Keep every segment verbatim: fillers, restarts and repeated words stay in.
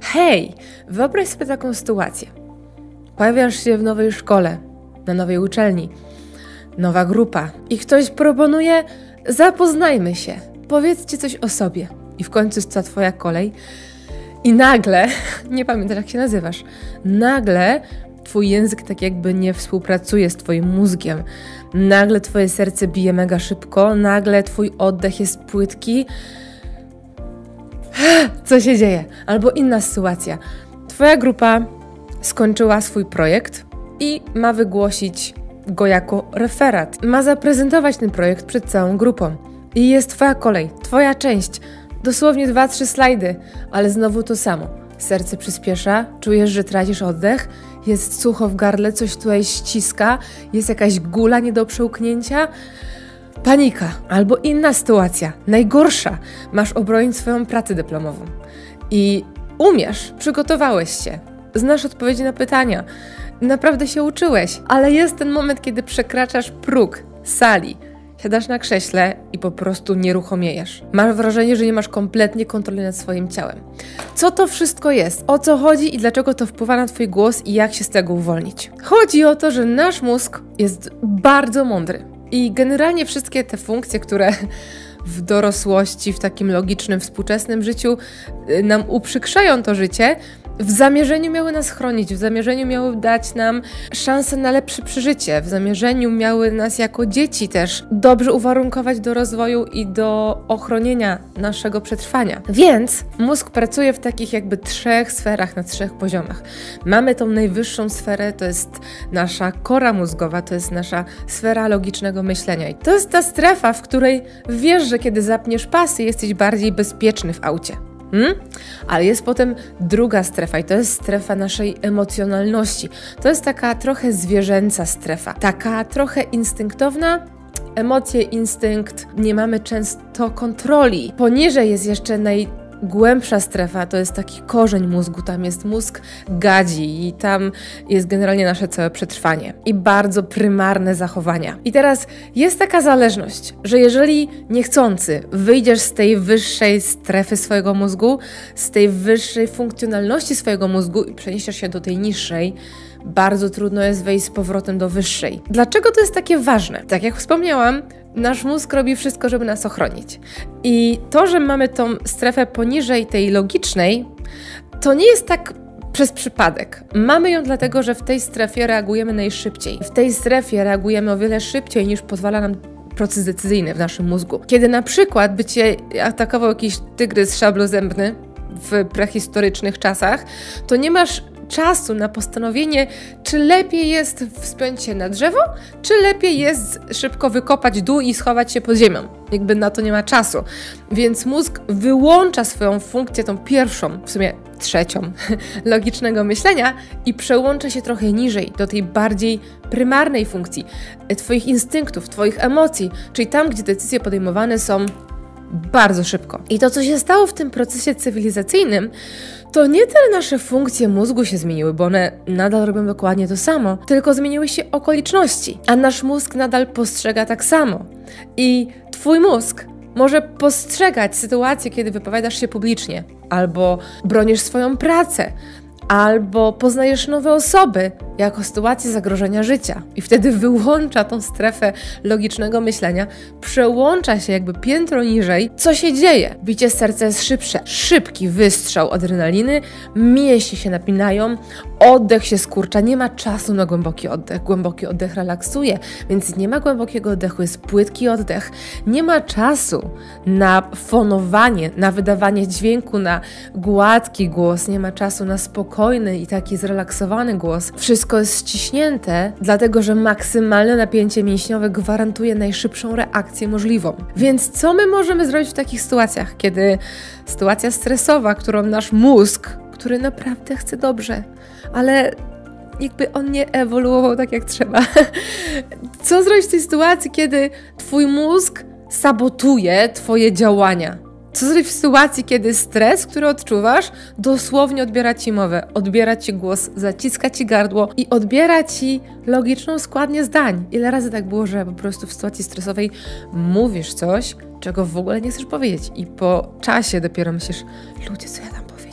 Hej, wyobraź sobie taką sytuację. Pojawiasz się w nowej szkole, na nowej uczelni, nowa grupa i ktoś proponuje, zapoznajmy się, powiedzcie coś o sobie. I w końcu jest to twoja kolej i nagle, nie pamiętam jak się nazywasz, nagle twój język tak jakby nie współpracuje z twoim mózgiem. Nagle twoje serce bije mega szybko, nagle twój oddech jest płytki. Co się dzieje? Albo inna sytuacja. Twoja grupa skończyła swój projekt i ma wygłosić go jako referat. Ma zaprezentować ten projekt przed całą grupą. I jest twoja kolej, twoja część. Dosłownie dwa, trzy slajdy, ale znowu to samo. Serce przyspiesza, czujesz, że tracisz oddech, jest sucho w gardle, coś tutaj ściska, jest jakaś gula nie do przełknięcia. Panika albo inna sytuacja, najgorsza. Masz obronić swoją pracę dyplomową i umiesz, przygotowałeś się, znasz odpowiedzi na pytania, naprawdę się uczyłeś, ale jest ten moment, kiedy przekraczasz próg sali. Siadasz na krześle i po prostu nieruchomiejesz. Masz wrażenie, że nie masz kompletnie kontroli nad swoim ciałem. Co to wszystko jest? O co chodzi i dlaczego to wpływa na twój głos i jak się z tego uwolnić? Chodzi o to, że nasz mózg jest bardzo mądry. I generalnie wszystkie te funkcje, które w dorosłości, w takim logicznym, współczesnym życiu nam uprzykrzają to życie, w zamierzeniu miały nas chronić, w zamierzeniu miały dać nam szansę na lepsze przeżycie, w zamierzeniu miały nas jako dzieci też dobrze uwarunkować do rozwoju i do ochronienia naszego przetrwania. Więc mózg pracuje w takich jakby trzech sferach, na trzech poziomach. Mamy tą najwyższą sferę, to jest nasza kora mózgowa, to jest nasza sfera logicznego myślenia. I to jest ta strefa, w której wiesz, że kiedy zapniesz pasy, jesteś bardziej bezpieczny w aucie. Hmm? Ale jest potem druga strefa i to jest strefa naszej emocjonalności. To jest taka trochę zwierzęca strefa, taka trochę instynktowna. Emocje, instynkt, nie mamy często kontroli. Poniżej jest jeszcze najgłębsza strefa, to jest taki korzeń mózgu, tam jest mózg gadzi i tam jest generalnie nasze całe przetrwanie i bardzo prymarne zachowania. I teraz jest taka zależność, że jeżeli niechcący wyjdziesz z tej wyższej strefy swojego mózgu, z tej wyższej funkcjonalności swojego mózgu i przeniesiesz się do tej niższej, bardzo trudno jest wejść z powrotem do wyższej. Dlaczego to jest takie ważne? Tak jak wspomniałam, nasz mózg robi wszystko, żeby nas ochronić. I to, że mamy tą strefę poniżej tej logicznej, to nie jest tak przez przypadek. Mamy ją dlatego, że w tej strefie reagujemy najszybciej. W tej strefie reagujemy o wiele szybciej, niż pozwala nam proces decyzyjny w naszym mózgu. Kiedy na przykład by cię atakował jakiś tygrys szablozębny w prehistorycznych czasach, to nie masz czasu na postanowienie, czy lepiej jest wspiąć się na drzewo, czy lepiej jest szybko wykopać dół i schować się pod ziemią. Jakby na to nie ma czasu. Więc mózg wyłącza swoją funkcję, tą pierwszą, w sumie trzecią, logicznego myślenia i przełącza się trochę niżej, do tej bardziej prymarnej funkcji twoich instynktów, twoich emocji, czyli tam, gdzie decyzje podejmowane są bardzo szybko. I to, co się stało w tym procesie cywilizacyjnym, to nie tyle nasze funkcje mózgu się zmieniły, bo one nadal robią dokładnie to samo, tylko zmieniły się okoliczności, a nasz mózg nadal postrzega tak samo. I twój mózg może postrzegać sytuację, kiedy wypowiadasz się publicznie, albo bronisz swoją pracę, albo poznajesz nowe osoby jako sytuację zagrożenia życia. I wtedy wyłącza tą strefę logicznego myślenia, przełącza się jakby piętro niżej. Co się dzieje? Bicie serca jest szybsze. Szybki wystrzał adrenaliny, mięśnie się napinają, oddech się skurcza, nie ma czasu na głęboki oddech. Głęboki oddech relaksuje, więc nie ma głębokiego oddechu, jest płytki oddech. Nie ma czasu na fonowanie, na wydawanie dźwięku, na gładki głos, nie ma czasu na spokojny i taki zrelaksowany głos. Wszystko jest ściśnięte, dlatego że maksymalne napięcie mięśniowe gwarantuje najszybszą reakcję możliwą. Więc co my możemy zrobić w takich sytuacjach, kiedy sytuacja stresowa, którą nasz mózg, który naprawdę chce dobrze, ale jakby on nie ewoluował tak jak trzeba. Co zrobić w tej sytuacji, kiedy twój mózg sabotuje twoje działania? Co zrobić w sytuacji, kiedy stres, który odczuwasz, dosłownie odbiera ci mowę, odbiera ci głos, zaciska ci gardło i odbiera ci logiczną składnię zdań. Ile razy tak było, że po prostu w sytuacji stresowej mówisz coś, czego w ogóle nie chcesz powiedzieć i po czasie dopiero myślisz, ludzie, co ja tam powiedziałem?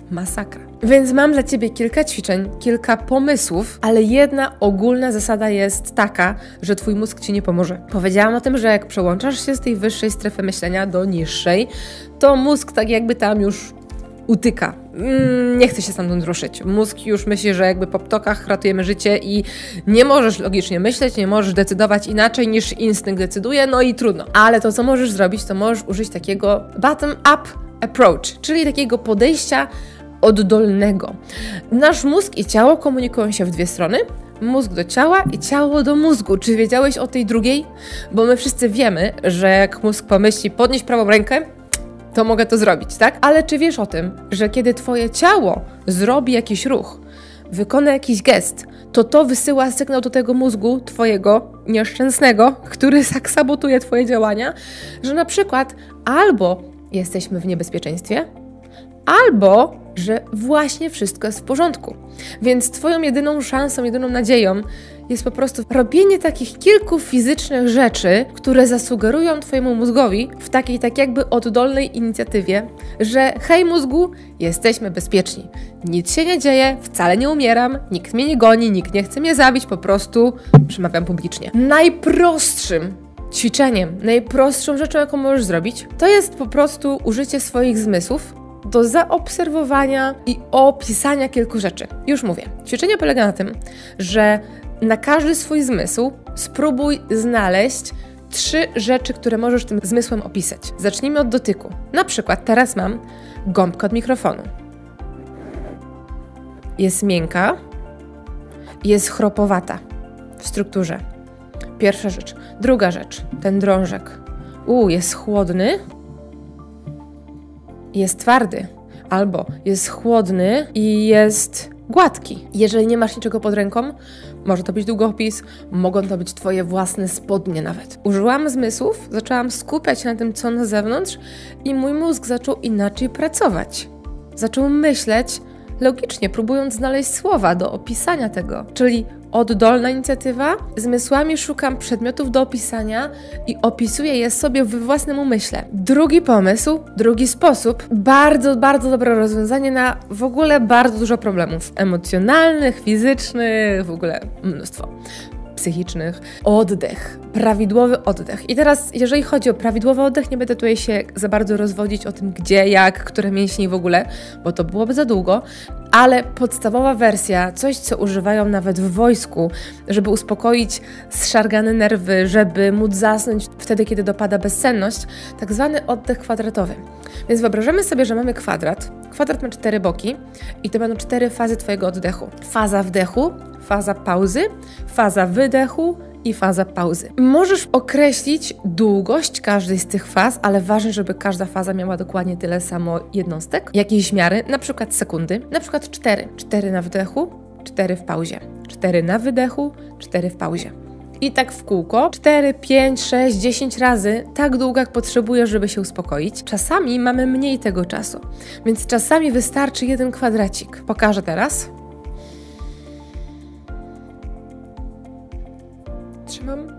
masakra. Więc mam dla Ciebie kilka ćwiczeń, kilka pomysłów, ale jedna ogólna zasada jest taka, że Twój mózg Ci nie pomoże. Powiedziałam o tym, że jak przełączasz się z tej wyższej strefy myślenia do niższej, to mózg tak jakby tam już utyka. Mm, nie chce się stamtąd ruszyć. Mózg już myśli, że jakby po ptokach ratujemy życie i nie możesz logicznie myśleć, nie możesz decydować inaczej niż instynkt decyduje, no i trudno. Ale to, co możesz zrobić, to możesz użyć takiego bottom-up approach, czyli takiego podejścia oddolnego. Nasz mózg i ciało komunikują się w dwie strony. Mózg do ciała i ciało do mózgu. Czy wiedziałeś o tej drugiej? Bo my wszyscy wiemy, że jak mózg pomyśli podnieść prawą rękę, to mogę to zrobić, tak? Ale czy wiesz o tym, że kiedy Twoje ciało zrobi jakiś ruch, wykona jakiś gest, to to wysyła sygnał do tego mózgu Twojego nieszczęsnego, który tak sabotuje Twoje działania, że na przykład albo jesteśmy w niebezpieczeństwie, albo że właśnie wszystko jest w porządku. Więc Twoją jedyną szansą, jedyną nadzieją jest po prostu robienie takich kilku fizycznych rzeczy, które zasugerują Twojemu mózgowi w takiej tak jakby oddolnej inicjatywie, że hej mózgu, jesteśmy bezpieczni. Nic się nie dzieje, wcale nie umieram, nikt mnie nie goni, nikt nie chce mnie zabić, po prostu przemawiam publicznie. Najprostszym ćwiczeniem, najprostszą rzeczą, jaką możesz zrobić, to jest po prostu użycie swoich zmysłów do zaobserwowania i opisania kilku rzeczy. Już mówię. Ćwiczenie polega na tym, że na każdy swój zmysł spróbuj znaleźć trzy rzeczy, które możesz tym zmysłem opisać. Zacznijmy od dotyku. Na przykład teraz mam gąbkę od mikrofonu. Jest miękka, jest chropowata w strukturze. Pierwsza rzecz. Druga rzecz. Ten drążek. U, jest chłodny. Jest twardy, albo jest chłodny i jest gładki. Jeżeli nie masz niczego pod ręką, może to być długopis, mogą to być Twoje własne spodnie nawet. Użyłam zmysłów, zaczęłam skupiać się na tym, co na zewnątrz i mój mózg zaczął inaczej pracować. Zaczął myśleć logicznie, próbując znaleźć słowa do opisania tego. Czyli oddolna inicjatywa, zmysłami szukam przedmiotów do opisania i opisuję je sobie w własnym umyśle. Drugi pomysł, drugi sposób, bardzo, bardzo dobre rozwiązanie na w ogóle bardzo dużo problemów emocjonalnych, fizycznych, w ogóle mnóstwo. Psychicznych. Oddech. Prawidłowy oddech. I teraz, jeżeli chodzi o prawidłowy oddech, nie będę tutaj się za bardzo rozwodzić o tym, gdzie, jak, które mięśnie w ogóle, bo to byłoby za długo, ale podstawowa wersja, coś, co używają nawet w wojsku, żeby uspokoić zszargane nerwy, żeby móc zasnąć wtedy, kiedy dopada bezsenność, tak zwany oddech kwadratowy. Więc wyobrażamy sobie, że mamy kwadrat. Kwadrat ma cztery boki i to będą cztery fazy Twojego oddechu. Faza wdechu, faza pauzy, faza wydechu i faza pauzy. Możesz określić długość każdej z tych faz, ale ważne, żeby każda faza miała dokładnie tyle samo jednostek, jakiejś miary, na przykład sekundy, na przykład cztery. cztery na wdechu, cztery w pauzie. cztery na wydechu, cztery w pauzie. I tak w kółko, cztery, pięć, sześć, dziesięć razy, tak długo jak potrzebujesz, żeby się uspokoić. Czasami mamy mniej tego czasu, więc czasami wystarczy jeden kwadracik. Pokażę teraz. Trzymam.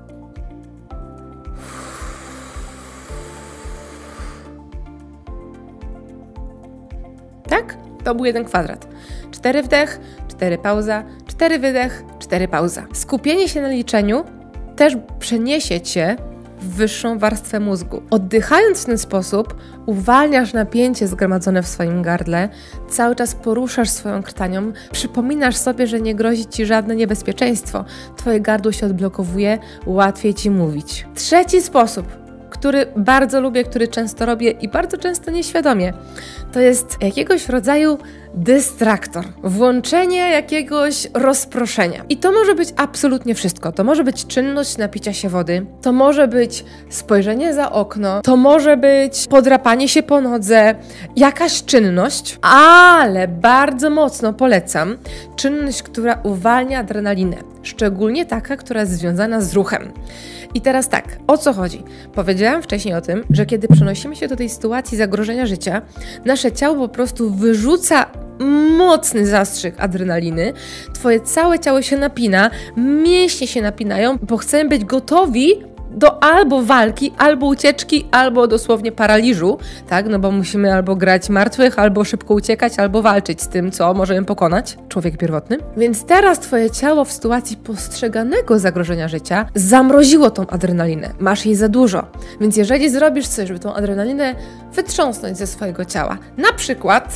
Tak? To był jeden kwadrat. Cztery wdech, cztery pauza, cztery wydech, cztery pauza. Skupienie się na liczeniu też przeniesie Cię w wyższą warstwę mózgu. Oddychając w ten sposób uwalniasz napięcie zgromadzone w swoim gardle, cały czas poruszasz swoją krtanią, przypominasz sobie, że nie grozi Ci żadne niebezpieczeństwo. Twoje gardło się odblokowuje, łatwiej Ci mówić. Trzeci sposób, który bardzo lubię, który często robię i bardzo często nieświadomie, to jest jakiegoś rodzaju dystraktor, włączenie jakiegoś rozproszenia. I to może być absolutnie wszystko. To może być czynność napicia się wody, to może być spojrzenie za okno, to może być podrapanie się po nodze, jakaś czynność, ale bardzo mocno polecam czynność, która uwalnia adrenalinę, szczególnie taka, która jest związana z ruchem. I teraz tak, o co chodzi? Powiedziałam wcześniej o tym, że kiedy przenosimy się do tej sytuacji zagrożenia życia, nasze ciało po prostu wyrzuca mocny zastrzyk adrenaliny, Twoje całe ciało się napina, mięśnie się napinają, bo chcemy być gotowi do albo walki, albo ucieczki, albo dosłownie paraliżu, tak? No bo musimy albo grać martwych, albo szybko uciekać, albo walczyć z tym, co możemy pokonać. Człowiek pierwotny. Więc teraz twoje ciało w sytuacji postrzeganego zagrożenia życia zamroziło tą adrenalinę. Masz jej za dużo. Więc jeżeli zrobisz coś, żeby tą adrenalinę wytrząsnąć ze swojego ciała, na przykład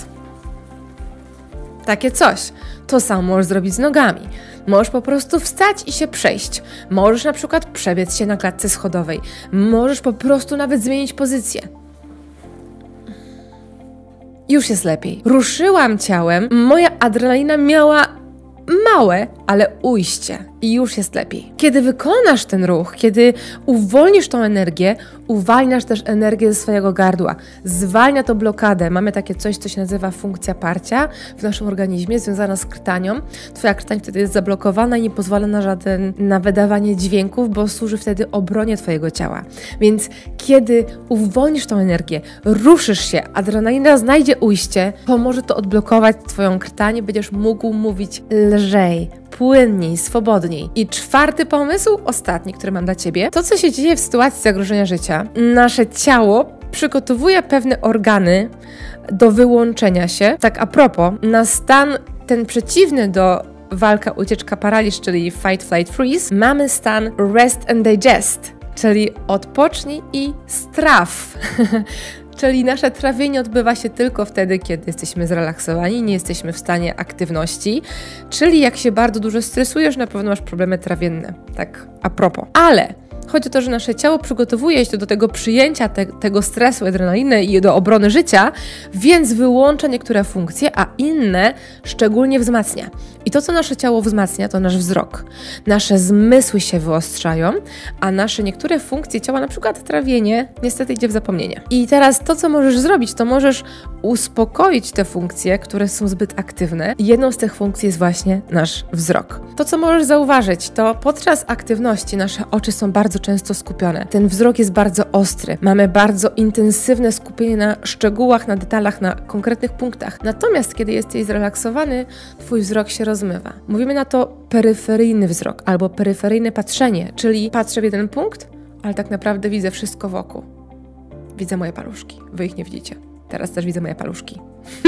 takie coś, to samo możesz zrobić z nogami. Możesz po prostu wstać i się przejść. Możesz na przykład przebiec się na klatce schodowej. Możesz po prostu nawet zmienić pozycję. Już jest lepiej. Ruszyłam ciałem, moja adrenalina miała małe, ale ujście i już jest lepiej. Kiedy wykonasz ten ruch, kiedy uwolnisz tą energię, uwalniasz też energię ze swojego gardła. Zwalnia to blokadę. Mamy takie coś, co się nazywa funkcja parcia w naszym organizmie, związana z krtanią. Twoja krtań wtedy jest zablokowana i nie pozwala na żaden, na wydawanie dźwięków, bo służy wtedy obronie twojego ciała. Więc kiedy uwolnisz tą energię, ruszysz się, adrenalina znajdzie ujście, pomoże to odblokować twoją krtanię, będziesz mógł mówić lżej, płynniej, swobodniej. I czwarty pomysł, ostatni, który mam dla Ciebie, to co się dzieje w sytuacji zagrożenia życia. Nasze ciało przygotowuje pewne organy do wyłączenia się. Tak a propos, na stan ten przeciwny do walka, ucieczka, paraliż, czyli fight, flight, freeze, mamy stan rest and digest, czyli odpocznij i straw. Czyli nasze trawienie odbywa się tylko wtedy, kiedy jesteśmy zrelaksowani, nie jesteśmy w stanie aktywności, czyli jak się bardzo dużo stresujesz, na pewno masz problemy trawienne, tak a propos. Ale chodzi o to, że nasze ciało przygotowuje się do tego przyjęcia te, tego stresu, adrenaliny i do obrony życia, więc wyłącza niektóre funkcje, a inne szczególnie wzmacnia. I to, co nasze ciało wzmacnia, to nasz wzrok. Nasze zmysły się wyostrzają, a nasze niektóre funkcje ciała, na przykład trawienie, niestety idzie w zapomnienie. I teraz to, co możesz zrobić, to możesz uspokoić te funkcje, które są zbyt aktywne. I jedną z tych funkcji jest właśnie nasz wzrok. To, co możesz zauważyć, to podczas aktywności nasze oczy są bardzo często skupione. Ten wzrok jest bardzo ostry. Mamy bardzo intensywne skupienie na szczegółach, na detalach, na konkretnych punktach. Natomiast kiedy jesteś zrelaksowany, twój wzrok się rozmywa. Mówimy na to peryferyjny wzrok albo peryferyjne patrzenie, czyli patrzę w jeden punkt, ale tak naprawdę widzę wszystko wokół. Widzę moje paluszki. Wy ich nie widzicie. Teraz też widzę moje paluszki.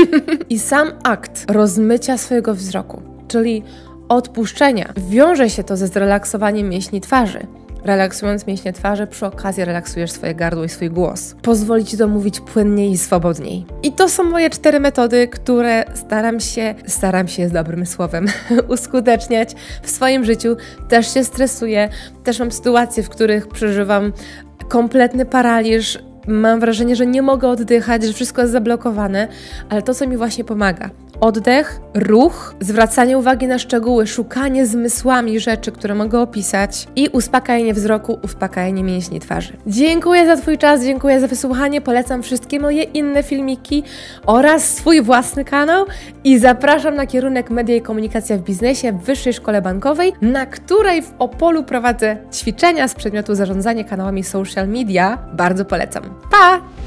I sam akt rozmycia swojego wzroku, czyli odpuszczenia, wiąże się to ze zrelaksowaniem mięśni twarzy. Relaksując mięśnie twarzy, przy okazji relaksujesz swoje gardło i swój głos. Pozwoli Ci to mówić płynniej i swobodniej. I to są moje cztery metody, które staram się, staram się jest dobrym słowem, uskuteczniać w swoim życiu. Też się stresuję, też mam sytuacje, w których przeżywam kompletny paraliż. Mam wrażenie, że nie mogę oddychać, że wszystko jest zablokowane, ale to, co mi właśnie pomaga, oddech, ruch, zwracanie uwagi na szczegóły, szukanie zmysłami rzeczy, które mogę opisać i uspokajanie wzroku, uspokajanie mięśni twarzy. Dziękuję za Twój czas, dziękuję za wysłuchanie, polecam wszystkie moje inne filmiki oraz swój własny kanał i zapraszam na kierunek Media i Komunikacja w Biznesie w Wyższej Szkole Bankowej, na której w Opolu prowadzę ćwiczenia z przedmiotu zarządzanie kanałami social media. Bardzo polecam. Pa!